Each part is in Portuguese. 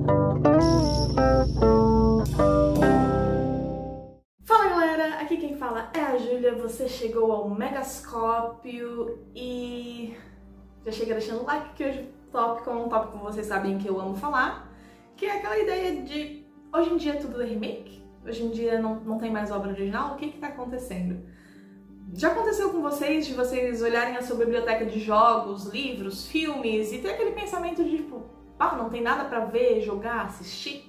Fala galera, aqui quem fala é a Júlia, você chegou ao Megascópio e já chega deixando o like que hoje o tópico é um tópico que vocês sabem que eu amo falar, que é aquela ideia de hoje em dia tudo é remake, hoje em dia não tem mais obra original, o que tá acontecendo? Já aconteceu com vocês de vocês olharem a sua biblioteca de jogos, livros, filmes e ter aquele pensamento de tipo, não tem nada pra ver, jogar, assistir?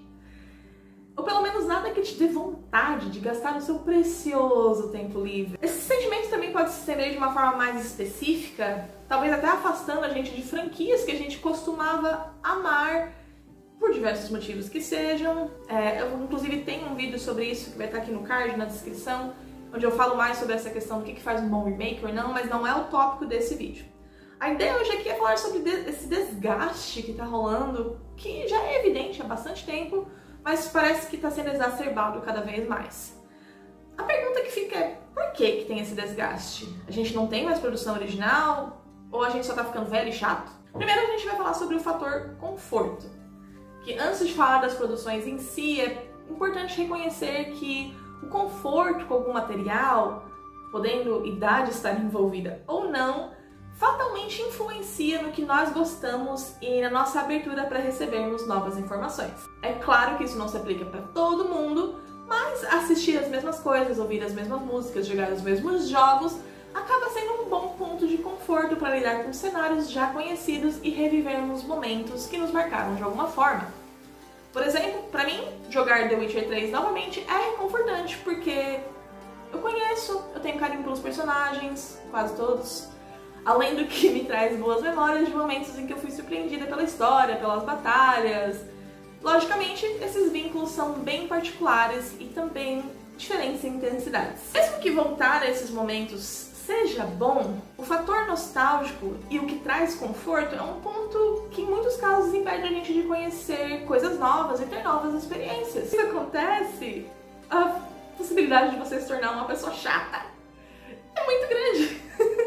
Ou pelo menos nada que te dê vontade de gastar o seu precioso tempo livre. Esse sentimento também pode se estender de uma forma mais específica, talvez até afastando a gente de franquias que a gente costumava amar por diversos motivos que sejam. Eu inclusive tenho um vídeo sobre isso que vai estar aqui no card, na descrição, onde eu falo mais sobre essa questão do que faz um bom remake ou não, mas não é o tópico desse vídeo. A ideia hoje aqui é falar sobre esse desgaste que tá rolando, que já é evidente há bastante tempo, mas parece que está sendo exacerbado cada vez mais. A pergunta que fica é, por que tem esse desgaste? A gente não tem mais produção original? Ou a gente só tá ficando velho e chato? Primeiro a gente vai falar sobre o fator conforto, que antes de falar das produções em si, é importante reconhecer que o conforto com algum material, podendo idade estar envolvida ou não, fatalmente influencia no que nós gostamos e na nossa abertura para recebermos novas informações. É claro que isso não se aplica para todo mundo, mas assistir as mesmas coisas, ouvir as mesmas músicas, jogar os mesmos jogos, acaba sendo um bom ponto de conforto para lidar com cenários já conhecidos e revivermos momentos que nos marcaram de alguma forma. Por exemplo, para mim, jogar The Witcher 3 novamente é reconfortante, porque eu conheço, eu tenho carinho pelos personagens, quase todos, além do que me traz boas memórias de momentos em que eu fui surpreendida pela história, pelas batalhas. Logicamente, esses vínculos são bem particulares e também diferentes em intensidades. Mesmo que voltar a esses momentos seja bom, o fator nostálgico e o que traz conforto é um ponto que em muitos casos impede a gente de conhecer coisas novas e ter novas experiências. Se acontece, a possibilidade de você se tornar uma pessoa chata é muito grande.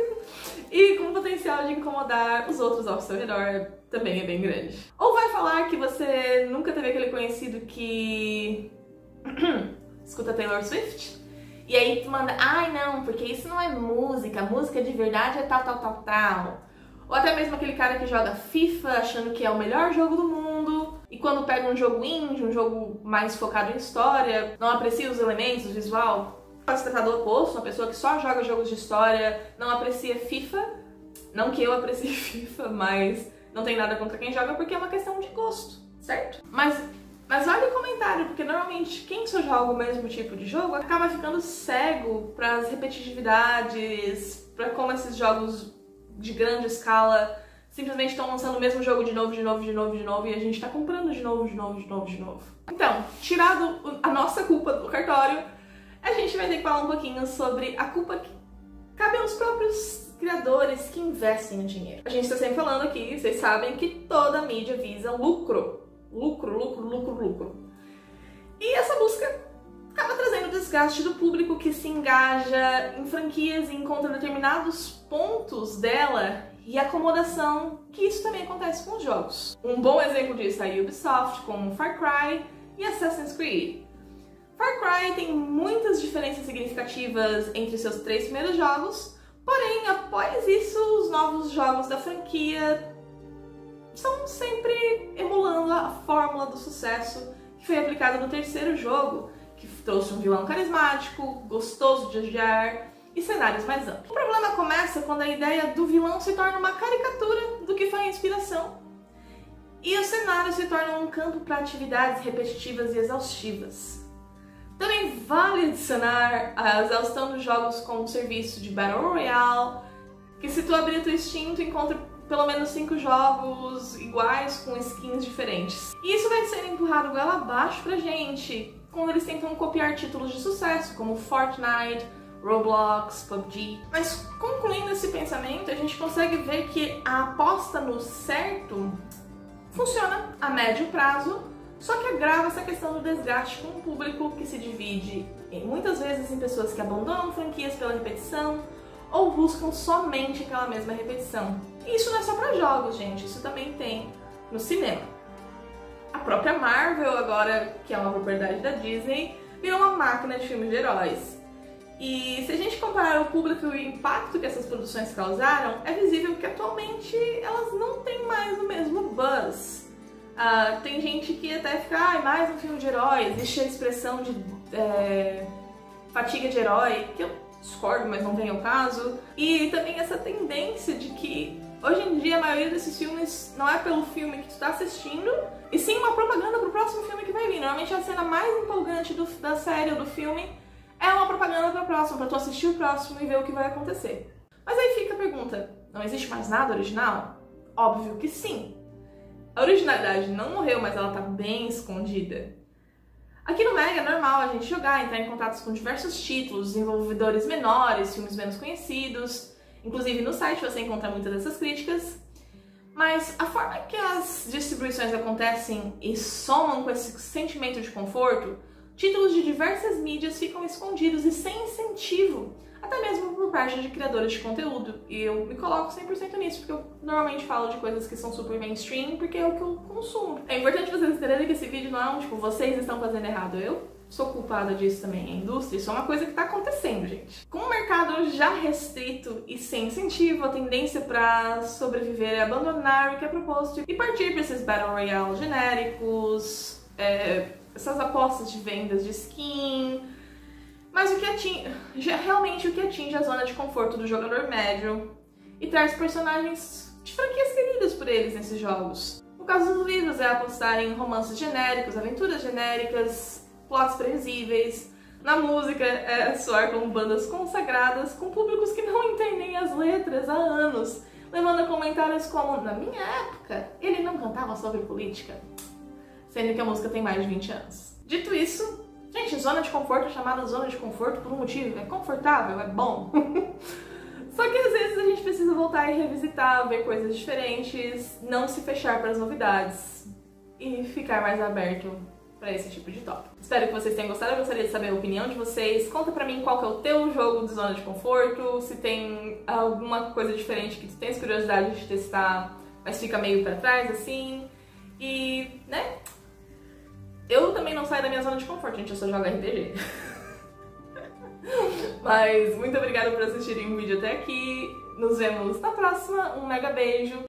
E com o potencial de incomodar os outros ao seu redor também é bem grande. Ou vai falar que você nunca teve aquele conhecido que escuta Taylor Swift? E aí tu manda, ai não, porque isso não é música, música de verdade é tal, tal, tal, tal. Ou até mesmo aquele cara que joga FIFA achando que é o melhor jogo do mundo, e quando pega um jogo indie, um jogo mais focado em história, não aprecia os elementos, o visual, pode se tratar do oposto, uma pessoa que só joga jogos de história, não aprecia FIFA, não que eu aprecie FIFA, mas não tem nada contra quem joga porque é uma questão de gosto, certo? Mas olha o comentário, porque normalmente quem só joga o mesmo tipo de jogo acaba ficando cego para as repetitividades, para como esses jogos de grande escala simplesmente estão lançando o mesmo jogo de novo, de novo, de novo, de novo, e a gente tá comprando de novo, de novo, de novo, de novo. Então, tirado a nossa culpa do cartório, a gente vai ter que falar um pouquinho sobre a culpa que cabe aos próprios criadores que investem o dinheiro. A gente está sempre falando aqui, vocês sabem que toda mídia visa lucro. Lucro, lucro, lucro, lucro. E essa busca acaba trazendo desgaste do público que se engaja em franquias e encontra determinados pontos dela e acomodação, que isso também acontece com os jogos. Um bom exemplo disso é a Ubisoft, com Far Cry e Assassin's Creed. Far Cry tem muitas diferenças significativas entre seus 3 primeiros jogos, porém, após isso, os novos jogos da franquia estão sempre emulando a fórmula do sucesso que foi aplicada no 3º jogo, que trouxe um vilão carismático, gostoso de odiar e cenários mais amplos. O problema começa quando a ideia do vilão se torna uma caricatura do que foi a inspiração e o cenário se torna um campo para atividades repetitivas e exaustivas. Também vale adicionar a exaustão dos jogos com o serviço de Battle Royale, que se tu abrir o Steam, tu encontra pelo menos 5 jogos iguais com skins diferentes. E isso vai ser empurrado goela abaixo pra gente quando eles tentam copiar títulos de sucesso, como Fortnite, Roblox, PUBG. Mas concluindo esse pensamento, a gente consegue ver que a aposta no certo funciona a médio prazo, só que agrava essa questão do desgaste com o público que se divide muitas vezes em pessoas que abandonam franquias pela repetição ou buscam somente aquela mesma repetição. E isso não é só para jogos, gente, isso também tem no cinema. A própria Marvel, agora que é uma propriedade da Disney, virou uma máquina de filmes de heróis. E se a gente comparar o público e o impacto que essas produções causaram, é visível que atualmente elas não têm mais o mesmo buzz. Tem gente que até fica, mais um filme de herói, existe a expressão de fatiga de herói, que eu discordo, mas não vem ao caso. E também essa tendência de que hoje em dia a maioria desses filmes não é pelo filme que tu tá assistindo, e sim uma propaganda pro próximo filme que vai vir. Normalmente a cena mais empolgante da série ou do filme é uma propaganda pra próximo, pra tu assistir o próximo e ver o que vai acontecer. Mas aí fica a pergunta, não existe mais nada original? Óbvio que sim. A originalidade não morreu, mas ela tá bem escondida. Aqui no Mega é normal a gente jogar, entrar em contato com diversos títulos, desenvolvedores menores, filmes menos conhecidos. Inclusive no site você encontra muitas dessas críticas. Mas a forma que as distribuições acontecem e somam com esse sentimento de conforto, títulos de diversas mídias ficam escondidos e sem incentivo, até mesmo por parte de criadores de conteúdo. E eu me coloco 100% nisso, porque eu normalmente falo de coisas que são super mainstream, porque é o que eu consumo. É importante vocês entenderem que esse vídeo não é tipo, vocês estão fazendo errado. Eu sou culpada disso também, a indústria, isso é uma coisa que tá acontecendo, gente. Com o mercado já restrito e sem incentivo, a tendência para sobreviver é abandonar o que é proposto e partir para esses Battle Royale genéricos, essas apostas de vendas de skin. Mas realmente o que atinge a zona de conforto do jogador médio e traz personagens de franquias queridas por eles nesses jogos. No caso dos livros, é apostar em romances genéricos, aventuras genéricas, plots previsíveis. Na música, é soar como bandas consagradas com públicos que não entendem as letras há anos, levando a comentários como, na minha época, ele não cantava sobre política, sendo que a música tem mais de 20 anos. Dito isso, gente, zona de conforto é chamada zona de conforto por um motivo, é confortável, é bom. Só que às vezes a gente precisa voltar e revisitar, ver coisas diferentes, não se fechar para as novidades e ficar mais aberto para esse tipo de tópico. Espero que vocês tenham gostado, eu gostaria de saber a opinião de vocês. Conta pra mim qual que é o teu jogo de zona de conforto, se tem alguma coisa diferente que tu tens curiosidade de testar, mas fica meio pra trás, assim. E, né? Eu também não saio da minha zona de conforto, gente, eu só jogo RPG. Mas muito obrigada por assistirem o vídeo até aqui. Nos vemos na próxima, um mega beijo